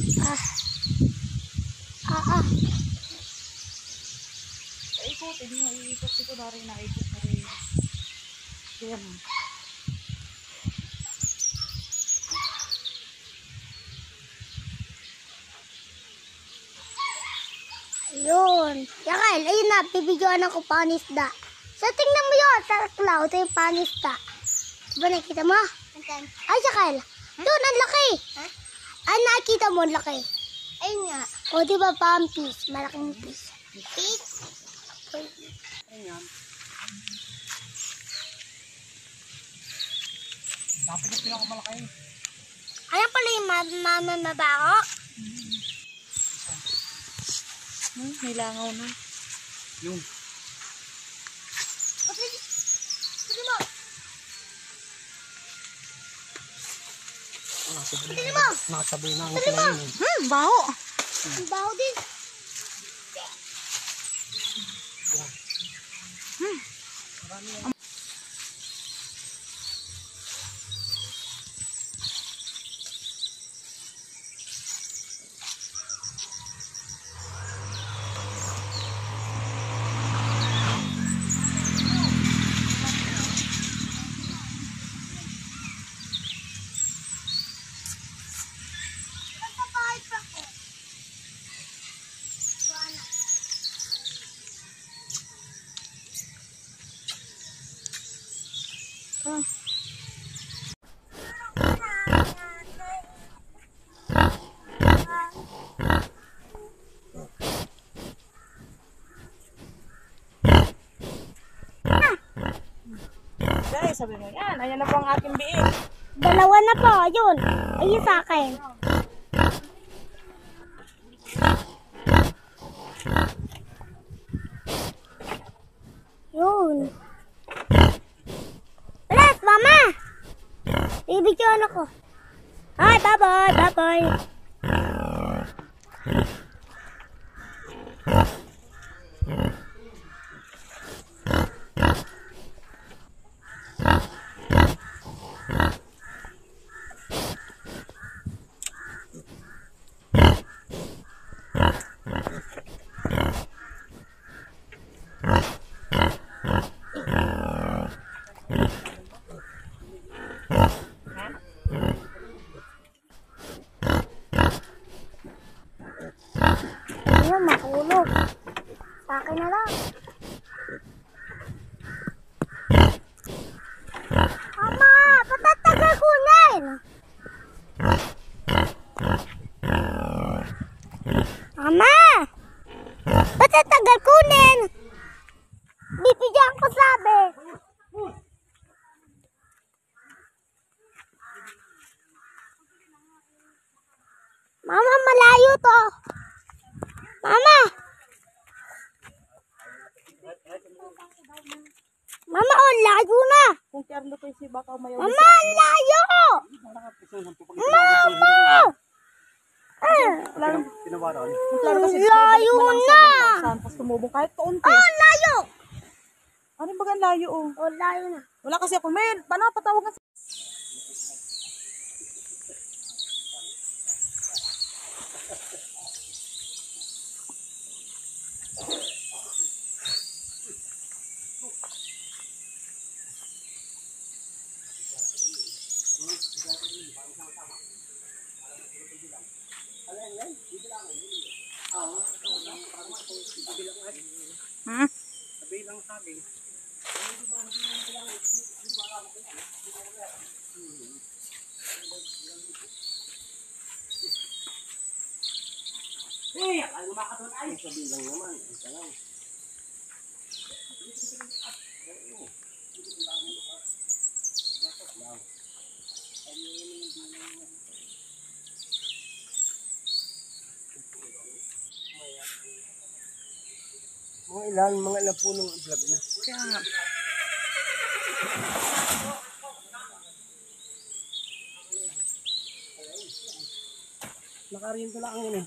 Ikutin mo, iikot dito na rin, naikot na rin. Yan. Ayun. Yakal, ayun na, bibigyan ako panisda. So, tingnan mo yun, sa cloud, ito yung panisda. Diba nakita mo? Ay, Yakal, doon, ang laki. Ay, nakita mo, ang laki. Ayun nga. O, diba, pampis, malaking fish. Fish? Ayan. Dapat yung pinakamalaki. Ano pala yung mamabako? May langaw na. Yung. Sige mo. Nakasaboy na ang Sige mo. baho. Ang baho din. Guys, sabi mo yan. Ayan na po ang aking biik. Dalawa na po, ayun. Ayun sa akin. Yun. Alas, mama! Bibigyan ako. Ay, bye-bye, bye-bye. Ayun, makulog. Sa akin na lang. Mama, patatagal kunin. Mama, patatagal kunin. Bibigyan ko sabi. Mama, malayo to. Mama! Mama, oh, layo na! Kung Carlo ko si baka mayaw. Mama, layo! Mama! Layo na! Tapos tumubong kahit kaunti. Oh, layo! Ano ba ang layo oh? Oh, layo na. Wala kasi ako, men. Paano patawag nga? Sabi lang sabi. Ay, lumakadon ay. Sabi lang naman. Ito lang. Mga ilan po ng vlog mo. Kaya nga. Nakariyan ko lang yun eh.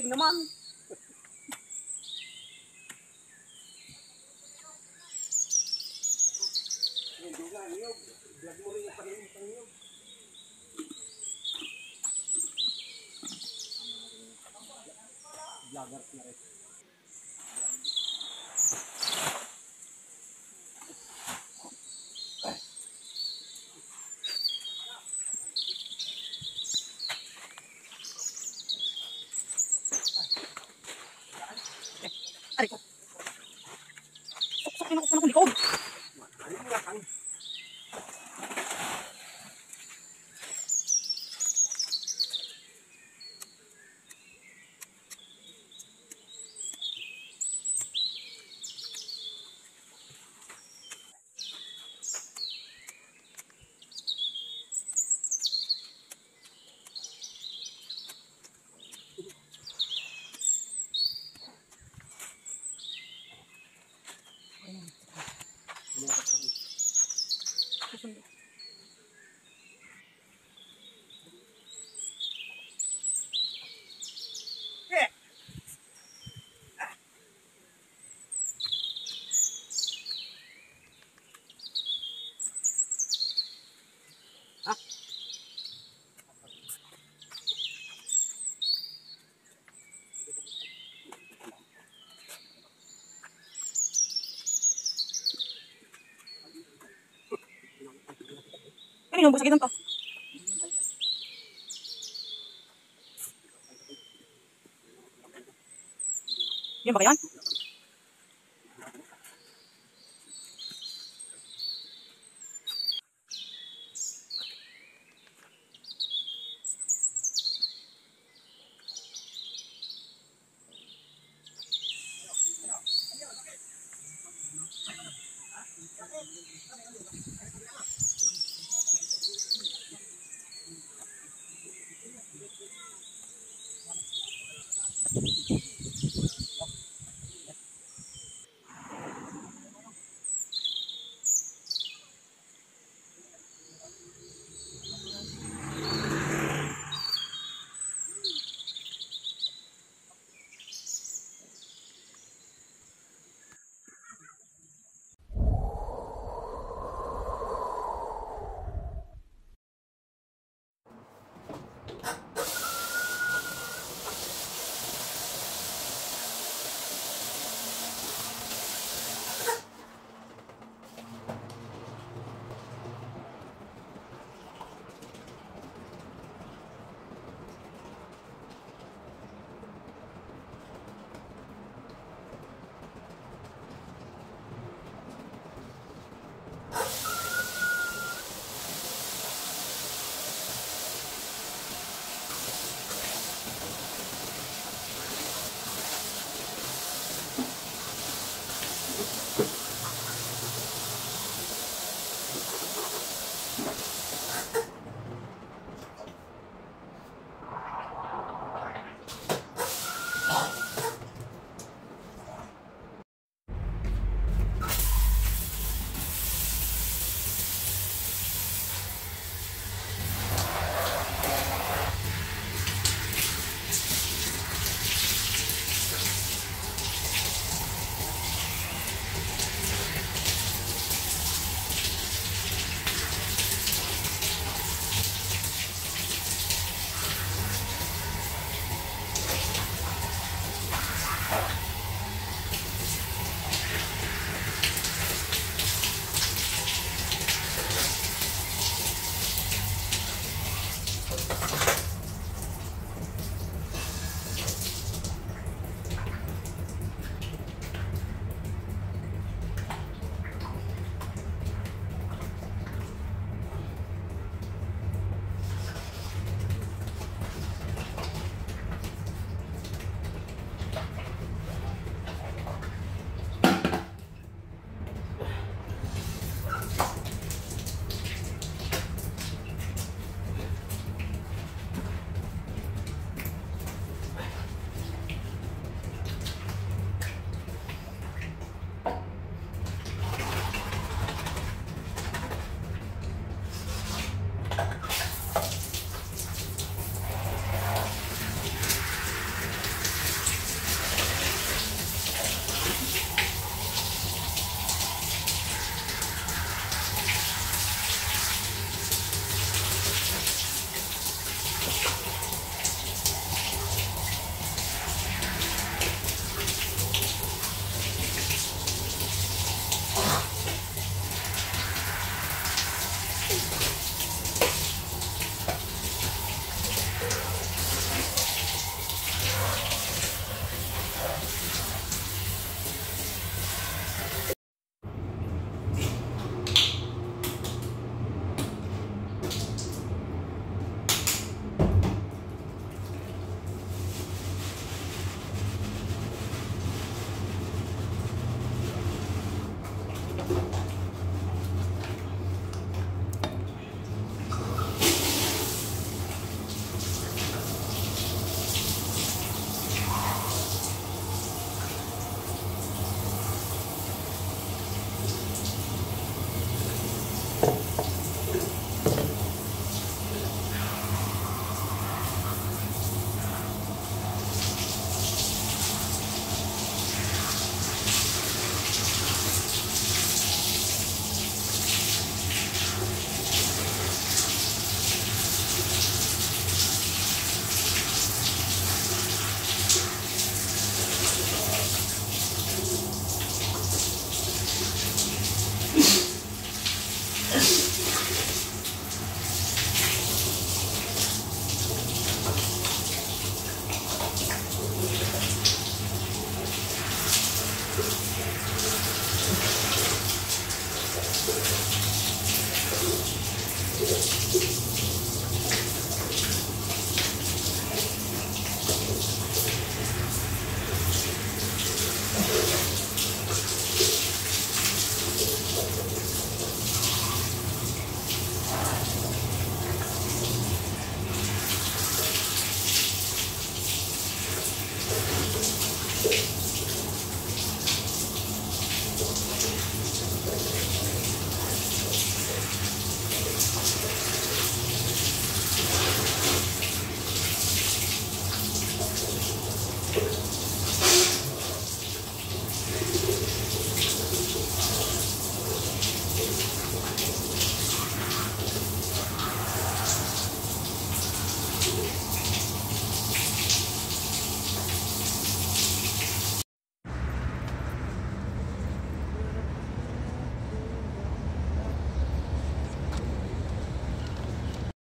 naman. Aray ko. Saksakin ako sa likod. Susundo. Kanino ba sakitan ka? Yan ba yan?